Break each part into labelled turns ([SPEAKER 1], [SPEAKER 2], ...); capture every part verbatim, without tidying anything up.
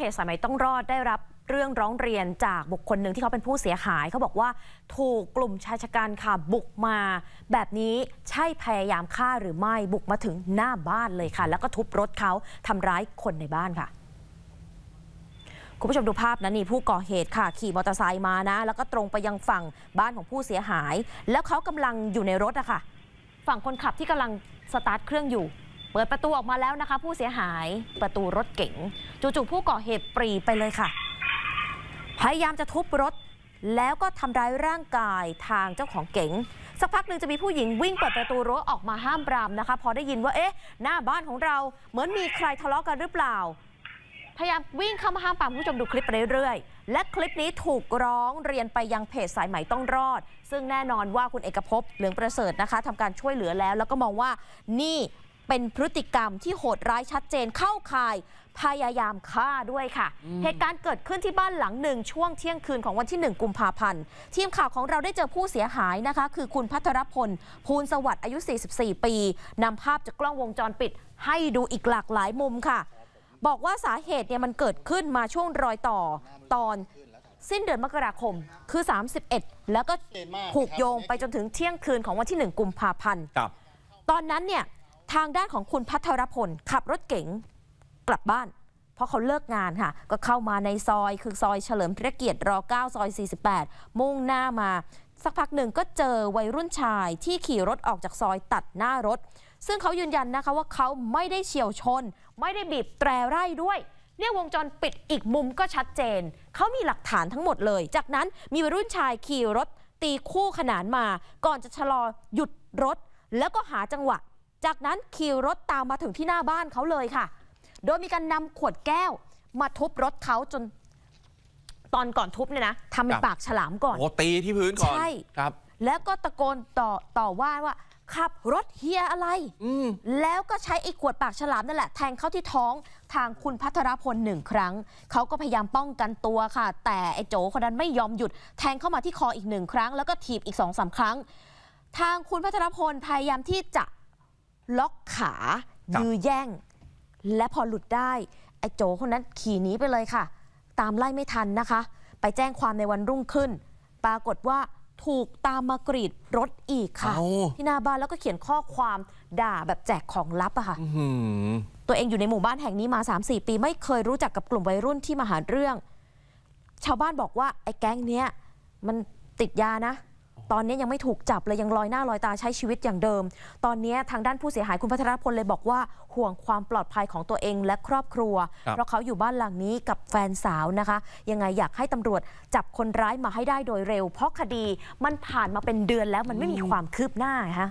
[SPEAKER 1] จสายไหมต้องรอดได้รับเรื่องร้องเรียนจากบุคคลหนึ่งที่เขาเป็นผู้เสียหายเขาบอกว่าถูกกลุ่มชายชะกันค่ะบุกมาแบบนี้ใช่พยายามฆ่าหรือไม่บุกมาถึงหน้าบ้านเลยค่ะแล้วก็ทุบรถเขาทำร้ายคนในบ้านค่ะคุณผู้ชมดูภาพนะนี่ผู้ก่อเหตุค่ะขี่มอเตอร์ไซค์มานะแล้วก็ตรงไปยังฝั่งบ้านของผู้เสียหายแล้วเขากำลังอยู่ในรถอะค่ะฝั่งคนขับที่กำลังสตาร์ทเครื่องอยู่เปิดประตูออกมาแล้วนะคะผู้เสียหายประตูรถเก๋งจู่ๆผู้ก่อเหตุปรีไปเลยค่ะพยายามจะทุบรถแล้วก็ทำร้ายร่างกายทางเจ้าของเก๋งสักพักหนึ่งจะมีผู้หญิงวิ่งเปิดประตูรถออกมาห้ามปรามนะคะพอได้ยินว่าเอ๊ะหน้าบ้านของเราเหมือนมีใครทะเลาะกันหรือเปล่าพยายามวิ่งเข้ามาห้ามปรามผู้ชมดูคลิปไปเรื่อยๆและคลิปนี้ถูกร้องเรียนไปยังเพจสายไหมต้องรอดซึ่งแน่นอนว่าคุณเอกภพเหลืองประเสริฐนะคะทำการช่วยเหลือแล้วแล้วก็มองว่านี่เป็นพฤติกรรมที่โหดร้ายชัดเจนเข้าข่ายพยายามฆ่าด้วยค่ะเหตุการณ์เกิดขึ้นที่บ้านหลังหนึ่งช่วงเที่ยงคืนของวันที่หนึ่งกุมภาพันธ์ทีมข่าวของเราได้เจอผู้เสียหายนะคะคือคุณภัทรพลภูลสวัสดิ์อายุสี่สิบสี่ปีนำภาพจากกล้องวงจรปิดให้ดูอีกหลากหลายมุมค่ะบอกว่าสาเหตุเนี่ยมันเกิดขึ้นมาช่วงรอยต่อตอนสิ้นเดือนมกราคมคือสามสิบเอ็ดแล้วก็ผูกโยงไปจนถึงเที่ยงคืนของวันที่หนึ่งกุมภาพันธ์ตอนนั้นเนี่ยทางด้านของคุณภัทรพลขับรถเก๋งกลับบ้านเพราะเขาเลิกงานค่ะก็เข้ามาในซอยคือซอยเฉลิมพระเกียรติรเก้าซอยสี่สิบแปดมุ่งหน้ามาสักพักหนึ่งก็เจอวัยรุ่นชายที่ขี่รถออกจากซอยตัดหน้ารถซึ่งเขายืนยันนะคะว่าเขาไม่ได้เฉี่ยวชนไม่ได้บีบแตรไล่ด้วยเนี่ยวงจรปิดอีกมุมก็ชัดเจนเขามีหลักฐานทั้งหมดเลยจากนั้นมีวัยรุ่นชายขี่รถตีคู่ขนานมาก่อนจะชะลอหยุดรถแล้วก็หาจังหวะจากนั้นขี่รถตามมาถึงที่หน้าบ้านเขาเลยค่ะโดยมีการนำขวดแก้วมาทุบรถเขาจนตอนก่อนทุบเนี่ยนะทำเป็นปากฉลามก่อน
[SPEAKER 2] โอ้ตีที่พื้นก่อน
[SPEAKER 1] ใช่
[SPEAKER 2] ครับ
[SPEAKER 1] แล้วก็ตะโกนต่อต่อว่าว่าขับรถเฮียอะไรแล้วก็ใช้ไอ้ขวดปากฉลามนั่นแหละแทงเข้าที่ท้องทางคุณภัทรพลหนึ่งครั้งเขาก็พยายามป้องกันตัวค่ะแต่ไอ้โจคนนั้นไม่ยอมหยุดแทงเข้ามาที่คออีกหนึ่งครั้งแล้วก็ถีบอีกสองสามครั้งทางคุณภัทรพลพยายามที่จะล็อกขายื้อแย่งและพอหลุดได้ไอ้โจคนนั้นขี่หนีไปเลยค่ะตามไล่ไม่ทันนะคะไปแจ้งความในวันรุ่งขึ้นปรากฏว่าถูกตามมากรีดรถอีกค่ะที่หน้าบ้านแล้วก็เขียนข้อความด่าแบบแจกของลับอะค่ะตัวเองอยู่ในหมู่บ้านแห่งนี้มา สามสี่ ปีไม่เคยรู้จักกับกลุ่มวัยรุ่นที่มาหาเรื่องชาวบ้านบอกว่าไอ้แก๊งเนี้ยมันติดยานะตอนนี้ยังไม่ถูกจับเลยยังลอยหน้าลอยตาใช้ชีวิตอย่างเดิมตอนนี้ทางด้านผู้เสียหายคุณภัทรพลเลยบอกว่าห่วงความปลอดภัยของตัวเองและครอบครัวเพราะเขาอยู่บ้านหลังนี้กับแฟนสาวนะคะยังไงอยากให้ตำรวจจับคนร้ายมาให้ได้โดยเร็วเพราะคดีมันผ่านมาเป็นเดือนแล้วมันไม่มีความคืบหน้าฮะ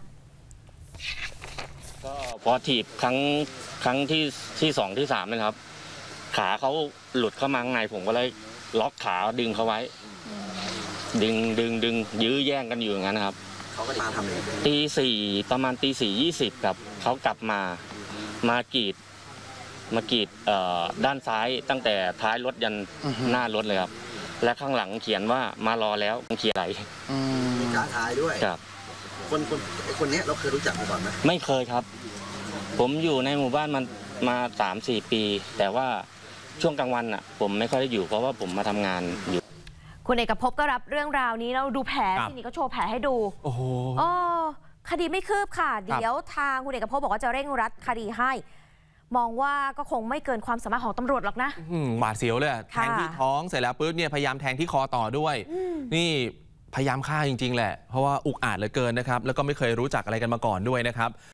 [SPEAKER 3] ก็พอถีบครั้งครั้งที่ที่สองที่สามนะครับขาเขาหลุดเข้ามาข้างในผมก็เลยล็อกขาดึงเขาไว้ดึงดึงดึงยื้อแย่งกันอยู่อย่างนั้นครับเขาก็มาทำเองตีสี่ประมาณตีสี่ยี่สิบครับเขากลับมามากรีดมากรีดด้านซ้ายตั้งแต่ท้ายรถยันหน้ารถเลยครับและข้างหลังเขียนว่ามารอแล้วเขียนอะไร
[SPEAKER 4] มีการทายด้วย
[SPEAKER 3] ครับ
[SPEAKER 4] คนคนคนนี้เราเคยรู้จักมาก่อนไหม
[SPEAKER 3] ไม่เคยครับผมอยู่ในหมู่บ้านมันมาสามสี่ปีแต่ว่าช่วงกลางวันอ่ะผมไม่ค่อยได้อยู่เพราะว่าผมมาทำงานอยู่
[SPEAKER 1] คุณเอกภพก็รับเรื่องราวนี้เราดูแผลที่นี่ก็โชว์แผลให้ดู
[SPEAKER 2] โอ้โห
[SPEAKER 1] คดีไม่คืบค่ะเดี๋ยวทางคุณเอกภพบอกว่าจะเร่งรัดคดีให้มองว่าก็คงไม่เกินความสามารถของตำรวจหรอกนะ
[SPEAKER 2] หวาดเสียวเลยแทงที่ท้องเสร็จแล้วปุ๊บเนี่ยพยายามแทงที่คอต่อด้วยนี่พยายามฆ่าจริงๆแหละเพราะว่าอุกอาจเหลือเกินนะครับแล้วก็ไม่เคยรู้จักอะไรกันมาก่อนด้วยนะครับ